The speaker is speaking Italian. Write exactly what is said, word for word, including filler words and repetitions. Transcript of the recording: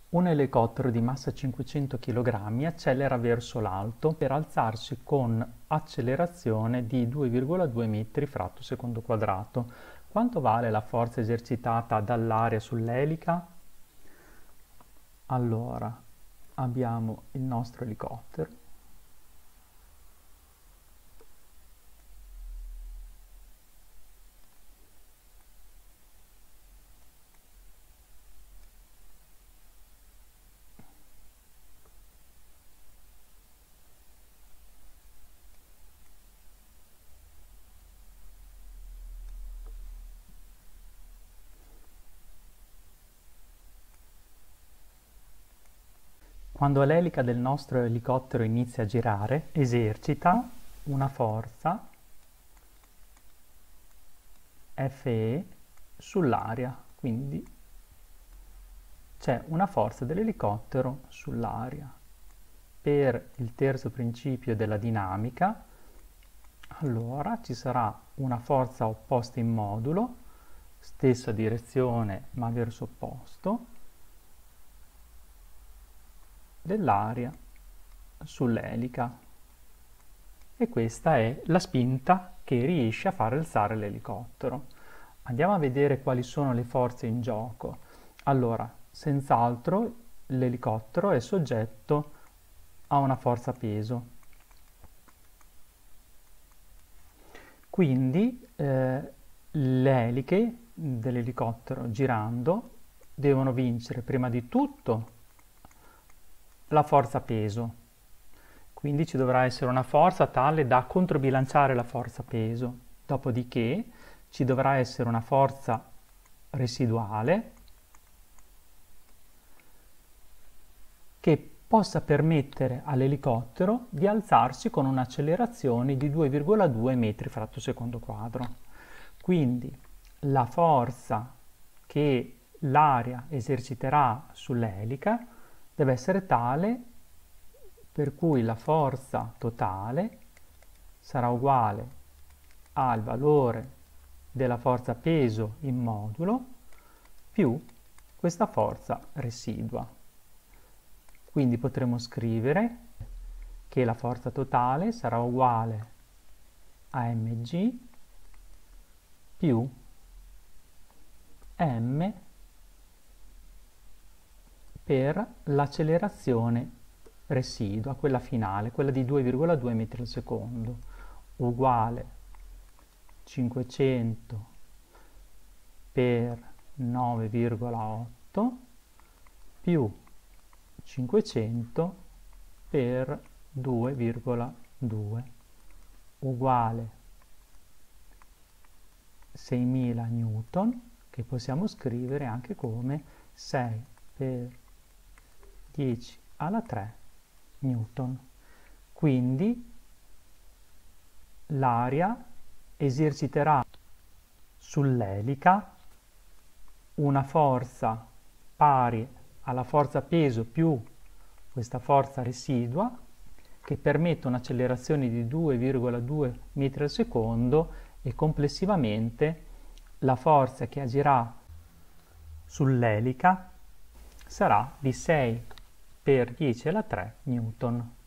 Un elicottero di massa cinquecento chilogrammi accelera verso l'alto per alzarsi con accelerazione di due virgola due metri fratto secondo quadrato. Quanto vale la forza esercitata dall'aria sull'elica? Allora, abbiamo il nostro elicottero. Quando l'elica del nostro elicottero inizia a girare, esercita una forza Fe sull'aria, quindi c'è una forza dell'elicottero sull'aria. Per il terzo principio della dinamica, allora ci sarà una forza opposta in modulo, stessa direzione ma verso opposto, dell'aria sull'elica, e questa è la spinta che riesce a far alzare l'elicottero. Andiamo a vedere quali sono le forze in gioco. Allora, senz'altro l'elicottero è soggetto a una forza peso, quindi eh, le eliche dell'elicottero girando devono vincere prima di tutto la forza peso, quindi ci dovrà essere una forza tale da controbilanciare la forza peso, dopodiché ci dovrà essere una forza residuale che possa permettere all'elicottero di alzarsi con un'accelerazione di due virgola due metri fratto secondo quadro. Quindi la forza che l'aria eserciterà sull'elica deve essere tale per cui la forza totale sarà uguale al valore della forza peso in modulo più questa forza residua. Quindi potremo scrivere che la forza totale sarà uguale a mg più m per l'accelerazione residua, quella finale, quella di due virgola due metri al secondo, uguale cinquecento per nove virgola otto più cinquecento per due virgola due uguale seimila newton, che possiamo scrivere anche come sei per dieci alla tre newton. Quindi l'aria eserciterà sull'elica una forza pari alla forza peso più questa forza residua, che permette un'accelerazione di due virgola due metri al secondo, e complessivamente la forza che agirà sull'elica sarà di sei per dieci alla tre newton.